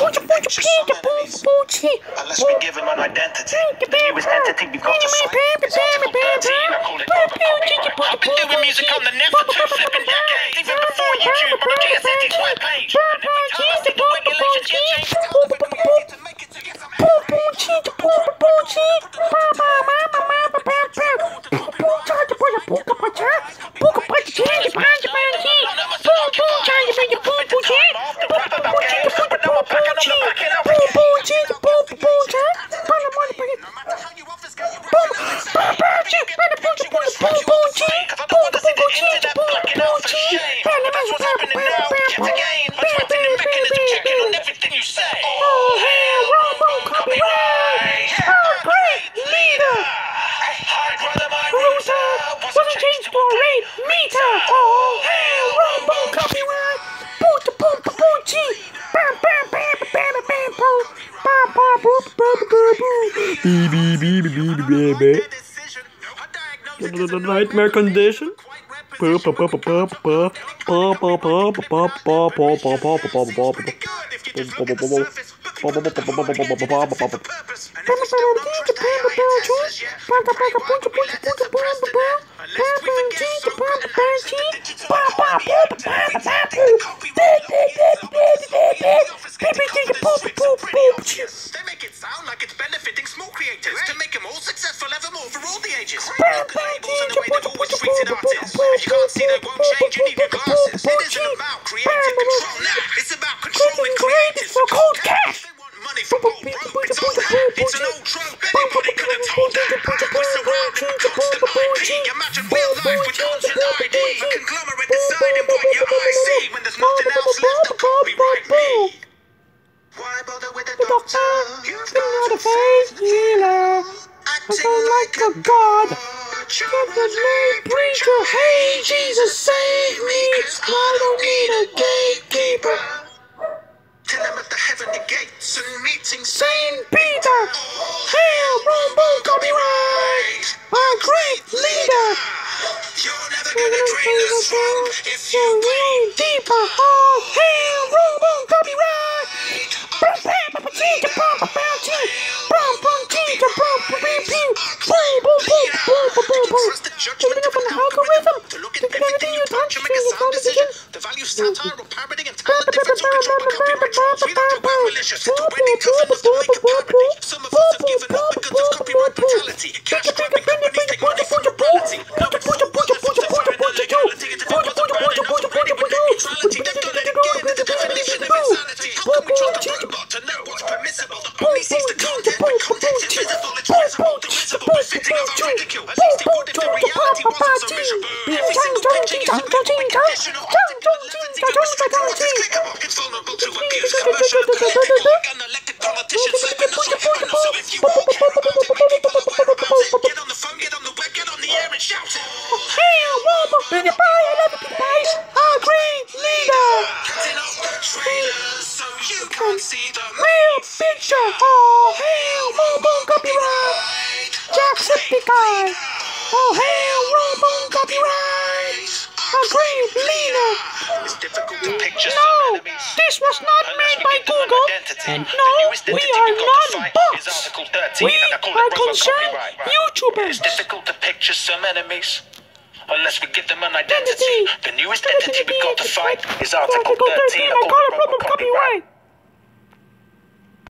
Unless we give him an identity. The newest entity we've got to fight is Article 13. I call it global copyright. I've been doing music on the net for 2 flipping decades, even before YouTube on the GSNT's webpage. And every time I see the regulations get changed, it's how we're created to make it to get some The nightmare condition. They make it sound like it's benefiting small creators to make them all successful evermore for all the ages. Look at labels and the way they've always treated artists. If you can't see they won't change, you need your glasses. It isn't about creative control now. It's about controlling creators for cold cash. They want money for old rope. It's old hat. It's an old trope. Anybody could have told that. We're surrounded with constant IP. Imagine real life with constant ID. A conglomerate deciding what your eyes see when there's nothing else left to copyright me. Why bother with a doctor? You've got a faith healer, acting like a god. Children's name preacher, hey Jesus save me, 'cause I don't need a gatekeeper. Till I'm at the heavenly gates and meeting Saint Peter. Hail, boom, boom, copyright, our great leader. You're never gonna drain the swamp if you wade deeper. Oh, hail, boom, boom, copyright. The value of satire or parody and talent difference or control by copyright trolls. We don't do well malicious. It's already tough enough to make a parody. Some of us have given up because of copyright brutality. Cash grabbing companies take money for nobility. Now it's so wonderful to find illegality. It's if it wasn't bad enough already with neutrality. They've done it again. It's the definition of insanity. How can we trust a robot to know what's permissible? The only sees the content, but content's invisible. It's visible, divisible, befitting of our ridicule. At least it would if the reality wasn't so miserable. Every single picture is submitted with conditional optic. It's vulnerable to abuse, commercial and political, like unelected politicians slipping us off. And so if you won't care about it, make people aware about it. Get on the phone, get on the web, get on the air and shout it. Hail, Walmart, bring it by, I love it, guys. Our great leader. Cutting off the trailers so you can't see the real picture. Oh, hail, Walmart, copyright. Jacksepticeye. Oh, hail, Walmart, copyright. Our great leader. It's difficult to picture some enemies. This was not made by Google. And no, we are not bots. We are concerned YouTubers. It's difficult to picture some enemies unless we give them an identity. The newest entity we've got to fight is Article 13. I call it global copyright.